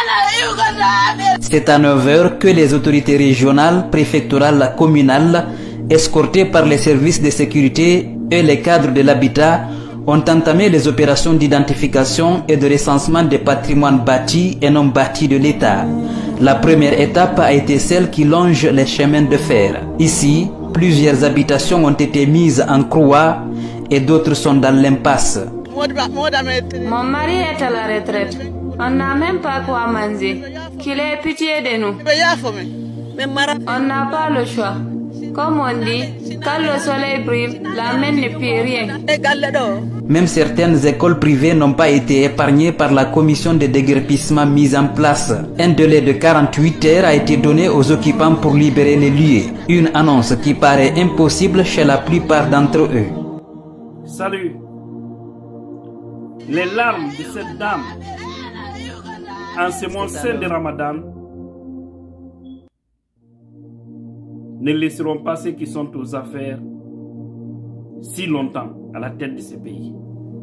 C'est à 9 h que les autorités régionales, préfectorales, communales, escortées par les services de sécurité et les cadres de l'habitat, ont entamé les opérations d'identification et de recensement des patrimoines bâtis et non bâtis de l'État. La première étape a été celle qui longe les chemins de fer. Ici, plusieurs habitations ont été mises en croix et d'autres sont dans l'impasse. Mon mari est à la retraite. On n'a même pas quoi manger. Qu'il ait pitié de nous. On n'a pas le choix. Comme on dit, quand le soleil brille, la main ne peut rien. Même certaines écoles privées n'ont pas été épargnées par la commission de déguerpissement mise en place. Un délai de 48 heures a été donné aux occupants pour libérer les lieux. Une annonce qui paraît impossible chez la plupart d'entre eux. Salut. Les larmes de cette dame en ce mois saint de Ramadan ne laisseront pas ceux qui sont aux affaires si longtemps à la tête de ce pays.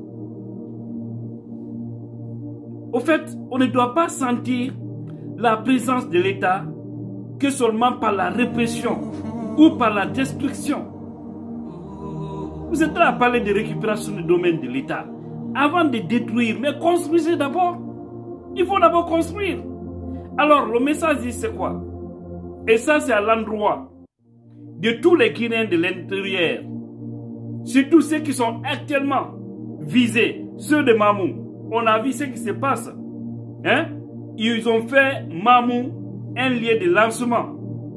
Au fait, on ne doit pas sentir la présence de l'État que seulement par la répression ou par la destruction. Vous êtes là à parler de récupération du domaine de l'État. Avant de détruire, mais construisez d'abord. Il faut d'abord construire. Alors, le message dit c'est quoi? Et ça, c'est à l'endroit de tous les Guinéens de l'intérieur, surtout ceux qui sont actuellement visés, ceux de Mamou. On a vu ce qui se passe. Hein? Ils ont fait Mamou un lieu de lancement.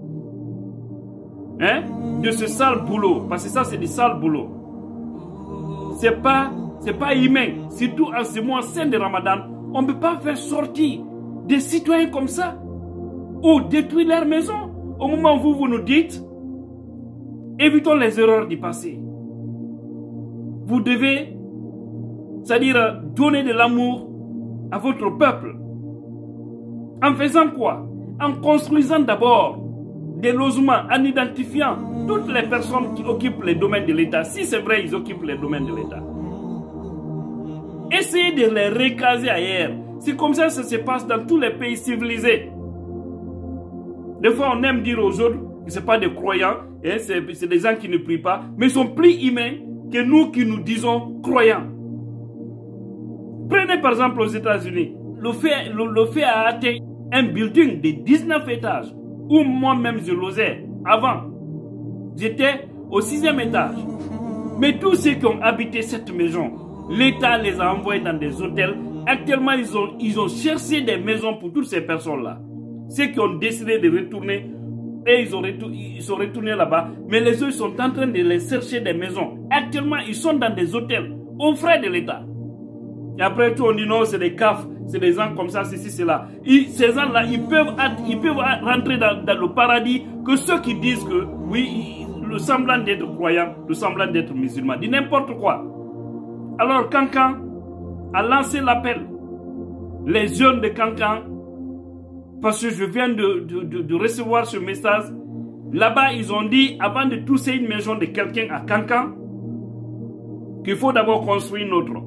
Hein? De ce sale boulot. Parce que ça, c'est du sale boulot. C'est pas humain. Surtout en ce mois saint de Ramadan, on ne peut pas faire sortir des citoyens comme ça ou détruire leur maison. Au moment où vous nous dites, évitons les erreurs du passé. Vous devez, c'est-à-dire donner de l'amour à votre peuple. En faisant quoi? En construisant d'abord des logements, en identifiant toutes les personnes qui occupent les domaines de l'État. Si c'est vrai, ils occupent les domaines de l'État. Essayez de les recaser ailleurs. C'est comme ça que ça se passe dans tous les pays civilisés. Des fois, on aime dire aux autres que ce n'est pas des croyants, hein, c'est des gens qui ne prient pas, mais ils sont plus humains que nous qui nous disons croyants. Prenez par exemple aux États-Unis, le fait a atteint un building de 19 étages, où moi-même je l'osais avant. J'étais au 6e étage. Mais tous ceux qui ont habité cette maison, l'État les a envoyés dans des hôtels. Actuellement, ils ont cherché des maisons pour toutes ces personnes-là. Ceux qui ont décidé de retourner, et ils sont retournés là-bas. Mais les autres sont en train de les chercher des maisons. Actuellement, ils sont dans des hôtels, aux frais de l'État. Et après tout, on dit non, c'est des CAF, c'est des gens comme ça, ceci, cela. Ces gens-là, ils peuvent rentrer dans le paradis que ceux qui disent que, oui, le semblant d'être croyant, le semblant d'être musulman, dit n'importe quoi. Alors, Kankan a lancé l'appel. Les jeunes de Kankan, parce que je viens de recevoir ce message, là-bas, ils ont dit, avant de tousser une maison de quelqu'un à Kankan, qu'il faut d'abord construire une autre.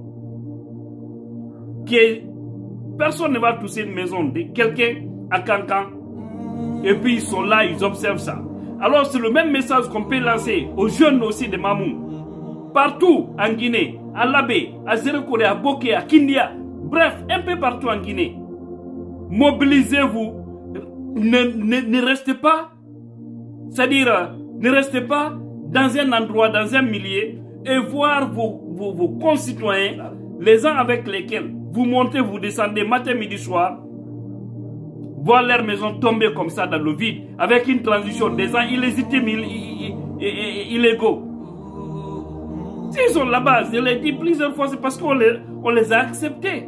Personne ne va tousser une maison de quelqu'un à Kankan. Et puis ils sont là, ils observent ça. Alors c'est le même message qu'on peut lancer aux jeunes aussi de Mamou. Partout en Guinée, à Labé, à Zérekore, à Boké, à Kindia. Bref, un peu partout en Guinée. Mobilisez-vous. Ne restez pas, c'est-à-dire, ne restez pas dans un endroit, dans un milieu et voir vos concitoyens, les uns avec lesquels vous montez, vous descendez matin, midi, soir, voir leur maison tomber comme ça dans le vide, avec une transition des gens illégitimes, illégaux. S'ils sont là-bas, je l'ai dit plusieurs fois, c'est parce qu'on les a acceptés.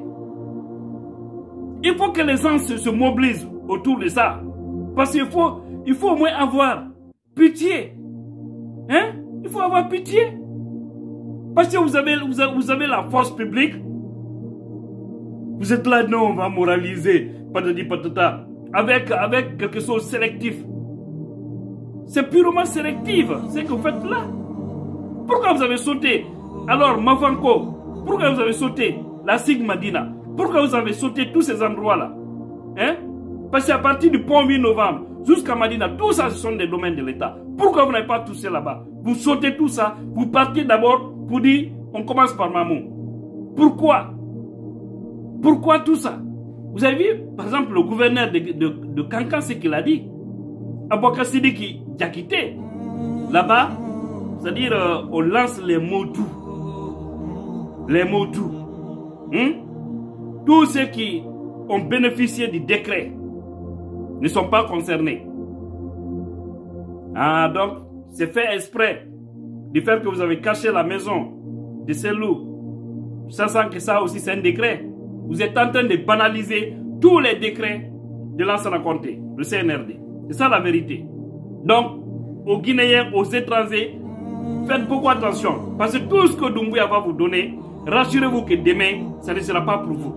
Il faut que les gens se mobilisent autour de ça. Parce qu'il faut au moins avoir pitié. Hein? Il faut avoir pitié. Parce que vous avez la force publique. Vous êtes là, non, on va moraliser, patati patata, avec quelque chose de sélectif. C'est purement sélectif, ce que vous faites là. Pourquoi vous avez sauté? Alors, Mafanko, pourquoi vous avez sauté la Sigmadina? Pourquoi vous avez sauté tous ces endroits-là? Hein? Parce qu'à partir du pont 8 novembre jusqu'à Madina, tout ça, ce sont des domaines de l'État. Pourquoi vous n'avez pas touché là-bas? Vous sautez tout ça, vous partez d'abord pour dire, on commence par Mamou. Pourquoi? Pourquoi tout ça? Vous avez vu, par exemple, le gouverneur de Kankan, ce qu'il a dit. Abouakar Sidiki Diakité. Là-bas, c'est-à-dire, on lance les mots doux. Les mots doux. Tous ceux qui ont bénéficié du décret ne sont pas concernés. Ah, donc, c'est fait exprès du fait que vous avez caché la maison de ces loups. Sachant que ça aussi, c'est un décret. Vous êtes en train de banaliser tous les décrets de Lansana Conté, le CNRD. C'est ça la vérité. Donc, aux Guinéens, aux étrangers, faites beaucoup attention. Parce que tout ce que Doumbouya va vous donner, rassurez-vous que demain, ça ne sera pas pour vous.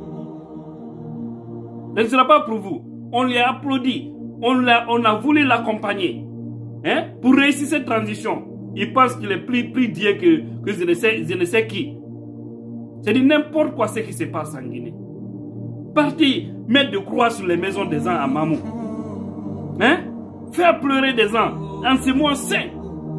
Ça ne sera pas pour vous. On lui a applaudi. On a voulu l'accompagner. Hein, pour réussir cette transition. Il pense qu'il est plus Dieu que je ne sais qui. C'est dit n'importe quoi ce qui se passe en Guinée. Parti mettre de croix sur les maisons des gens à Mamou. Hein? Faire pleurer des gens en ces mois saints.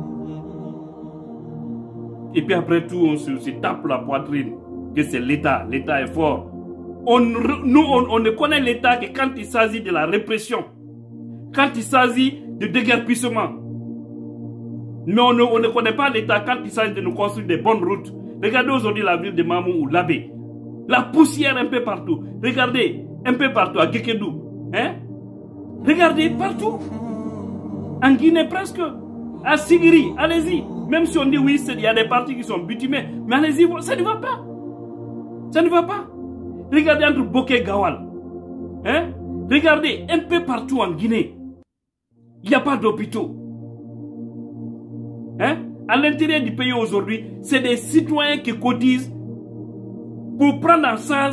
Et puis après tout, on se tape la poitrine que c'est l'État. L'État est fort. On ne connaît l'État que quand il s'agit de la répression. Quand il s'agit de déguerpissement. Mais on ne connaît pas l'État quand il s'agit de nous construire des bonnes routes. Regardez aujourd'hui la ville de Mamou ou Labé. La poussière un peu partout. Regardez un peu partout à Gekedou. Hein? Regardez partout. En Guinée presque. À Sigiri, allez-y. Même si on dit oui, il y a des parties qui sont bitumées. Mais allez-y, ça ne va pas. Ça ne va pas. Regardez entre Boké et Gawal. Hein? Regardez un peu partout en Guinée. Il n'y a pas d'hôpitaux. Hein? À l'intérieur du pays aujourd'hui, c'est des citoyens qui cotisent pour prendre en charge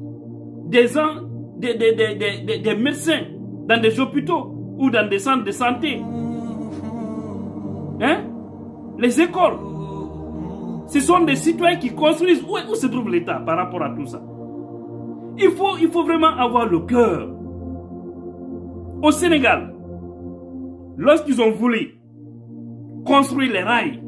des médecins dans des hôpitaux ou dans des centres de santé. Hein? Les écoles. Ce sont des citoyens qui construisent. Où se trouve l'État par rapport à tout ça? Il faut vraiment avoir le cœur. Au Sénégal, lorsqu'ils ont voulu construire les rails,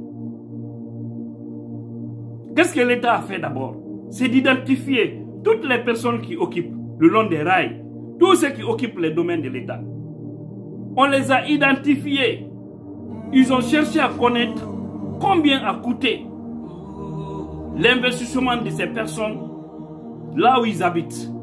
qu'est-ce que l'État a fait d'abord? C'est d'identifier toutes les personnes qui occupent le long des rails, tous ceux qui occupent les domaines de l'État. On les a identifiés. Ils ont cherché à connaître combien a coûté l'investissement de ces personnes là où ils habitent.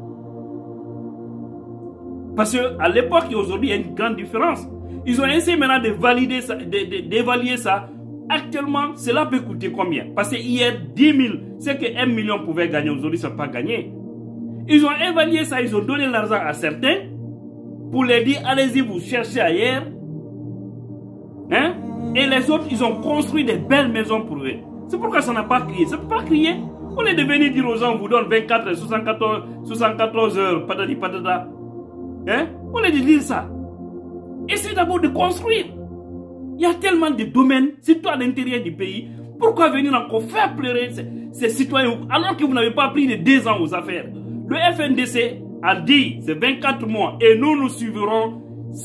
Parce qu'à l'époque et aujourd'hui, il y a une grande différence. Ils ont essayé maintenant de valider ça, d'évaluer ça. Actuellement, cela peut coûter combien? Parce que hier, 10 000, c'est que 1 million pouvait gagner. Aujourd'hui, ça ne peut pas gagner. Ils ont évalué ça, ils ont donné l'argent à certains pour leur dire, allez-y, vous cherchez ailleurs. Hein? Et les autres, ils ont construit des belles maisons pour eux. C'est pourquoi ça n'a pas crié. Ça ne peut pas crier. On est devenu dire aux gens, on vous donne 24, 74 heures, patati patata. Hein? On est de dire ça. Essayez d'abord de construire. Il y a tellement de domaines, surtout à l'intérieur du pays. Pourquoi venir encore faire pleurer ces citoyens alors que vous n'avez pas pris de 2 ans aux affaires? Le FNDC a dit, c'est 24 mois. Et nous suivrons,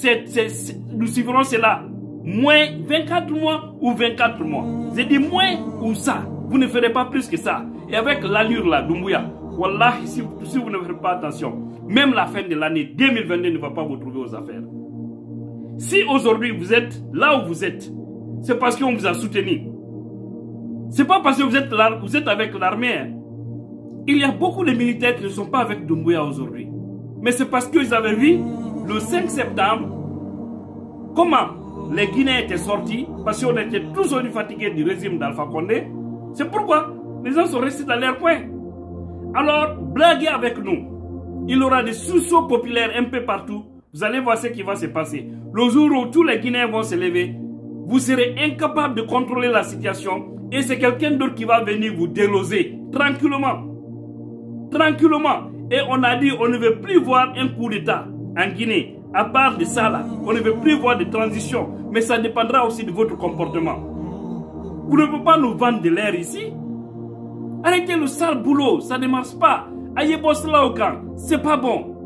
cela. Moins 24 mois ou 24 mois. J'ai dit moins ou ça. Vous ne ferez pas plus que ça. Et avec l'allure là, Doumbouya, wallah, si vous ne faites pas attention, même la fin de l'année 2022 ne va pas vous trouver aux affaires. Si aujourd'hui vous êtes là où vous êtes, c'est parce qu'on vous a soutenu. C'est pas parce que vous êtes là, vous êtes avec l'armée. Hein. Il y a beaucoup de militaires qui ne sont pas avec Doumbouya aujourd'hui. Mais c'est parce qu'ils avaient vu le 5 septembre comment les Guinéens étaient sortis, parce qu'on était tous fatigués du régime d'Alpha Condé. C'est pourquoi les gens sont restés dans leur coin. Alors, blaguez avec nous. Il y aura des sous-sauts populaires un peu partout. Vous allez voir ce qui va se passer. Le jour où tous les Guinéens vont se lever, vous serez incapable de contrôler la situation et c'est quelqu'un d'autre qui va venir vous déloger tranquillement. Tranquillement. Et on a dit on ne veut plus voir un coup d'État en Guinée. À part de ça là, on ne veut plus voir de transition. Mais ça dépendra aussi de votre comportement. Vous ne pouvez pas nous vendre de l'air ici. Arrêtez le sale boulot, ça ne marche pas. Ayez boss là au camp, c'est pas bon.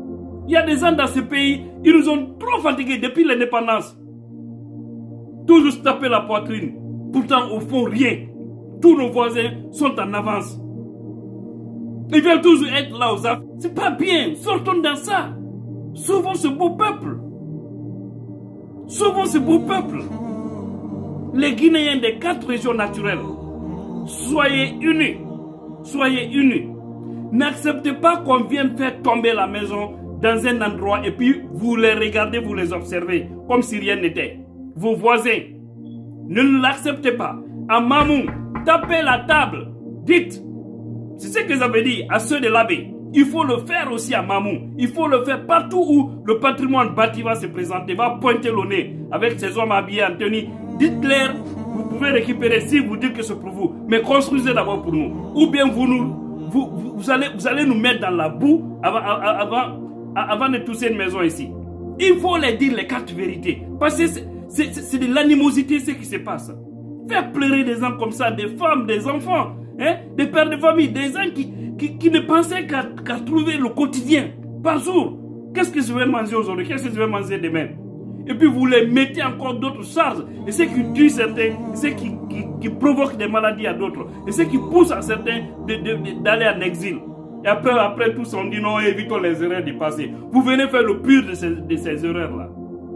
Il y a des gens dans ce pays, ils nous ont trop fatigués depuis l'indépendance. Toujours se taper la poitrine. Pourtant, au fond, rien. Tous nos voisins sont en avance. Ils veulent toujours être là aux affaires. C'est pas bien. Sortons dans ça. Sauvons ce beau peuple. Sauvons ce beau peuple. Les Guinéens des 4 régions naturelles, soyez unis. Soyez unis. N'acceptez pas qu'on vienne faire tomber la maison dans un endroit et puis vous les regardez, vous les observez comme si rien n'était. Vos voisins, ne l'acceptez pas. À Mamou, tapez la table. Dites, c'est ce que j'avais dit à ceux de l'abbé. Il faut le faire aussi à Mamou. Il faut le faire partout où le patrimoine bâti va se présenter, va pointer le nez avec ces hommes habillés en tenue. Dites-leur, vous pouvez récupérer si vous dites que c'est pour vous. Mais construisez d'abord pour nous. Ou bien vous allez nous mettre dans la boue avant de tousser une maison ici. Il faut les dire les 4 vérités. Parce que c'est de l'animosité ce qui se passe. Faire pleurer des gens comme ça, des femmes, des enfants, hein, des pères de famille, des gens qui ne pensaient qu'à trouver le quotidien par jour. Qu'est-ce que je vais manger aujourd'hui? Qu'est-ce que je vais manger demain? Et puis vous les mettez encore d'autres charges. Et ce qui tue certains, ce qui provoque des maladies à d'autres. Et ce qui pousse à certains d'aller en exil. Et après tous on dit non, évitons les erreurs du passé. Vous venez faire le pur de ces erreurs-là.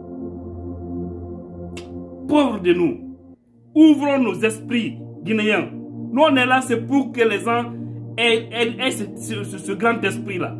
Pauvres de nous, ouvrons nos esprits guinéens. Nous on est là, c'est pour que les gens aient ce grand esprit-là.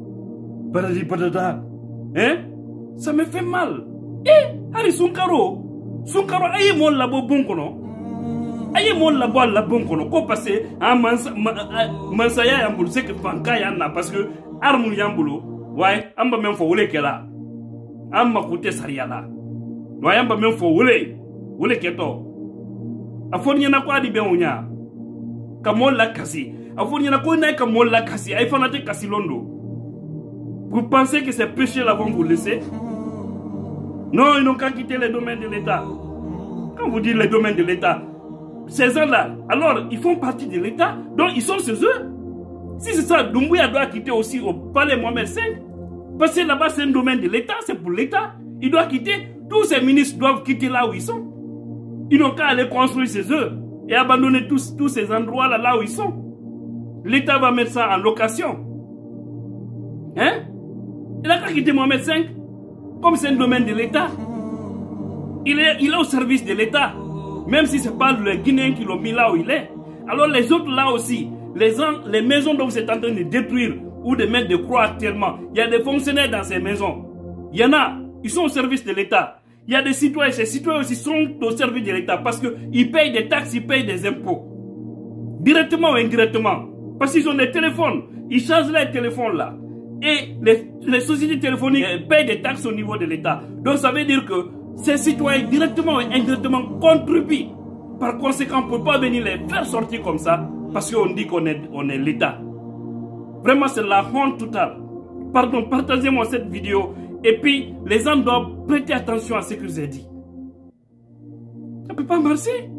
Hein? Ça me fait mal. Hari Sunkaro, aye mon labo bon kono. Aye mon labo la bon kono. Ko passé en mansaya yambulu c'est que fanka yanna parce que armu yambulu ouais amba même fo wole kela. Amba kote sariala. Ouais amba même fo wole keto. Afoni na ko adi be onya. Kamol la kasi. Afoni na ko na kamol la kasi. Ay fanate kasi londo. Vous pensez que ces péchés-là vont vous laisser? Non, ils n'ont qu'à quitter les domaines de l'État. Quand vous dites les domaines de l'État, ces gens-là, alors ils font partie de l'État, donc ils sont chez eux. Si c'est ça, Doumbouya doit quitter aussi au palais Mohamed V. Parce que là-bas, c'est un domaine de l'État, c'est pour l'État. Il doit quitter. Tous ces ministres doivent quitter là où ils sont. Ils n'ont qu'à aller construire chez eux et abandonner tous ces endroits-là là où ils sont. L'État va mettre ça en location. Hein? Il a qu'à quitter Mohamed V. Comme c'est un domaine de l'État, il est au service de l'État. Même si ce n'est pas le Guinéen qui l'a mis là où il est. Alors les autres là aussi, les maisons dont vous êtes en train de détruire ou de mettre des croix actuellement, il y a des fonctionnaires dans ces maisons. Il y en a, ils sont au service de l'État. Il y a des citoyens, ces citoyens aussi sont au service de l'État parce qu'ils payent des taxes, ils payent des impôts. Directement ou indirectement. Parce qu'ils ont des téléphones, ils chargent les téléphones là. Et les sociétés téléphoniques payent des taxes au niveau de l'État. Donc ça veut dire que ces citoyens directement ou indirectement contribuent. Par conséquent, on ne peut pas venir les faire sortir comme ça parce qu'on dit qu'on est l'État. Vraiment, c'est la honte totale. Pardon, partagez-moi cette vidéo. Et puis, les gens doivent prêter attention à ce que j'ai dit. Ça ne peut pas marcher.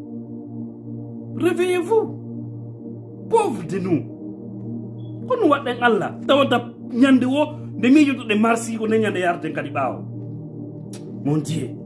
Réveillez-vous. Pauvres de nous. Quand nous voyons Allah, nyande wo de mi yoto de marsi ko nyande yarte kadi bawo mon Dieu.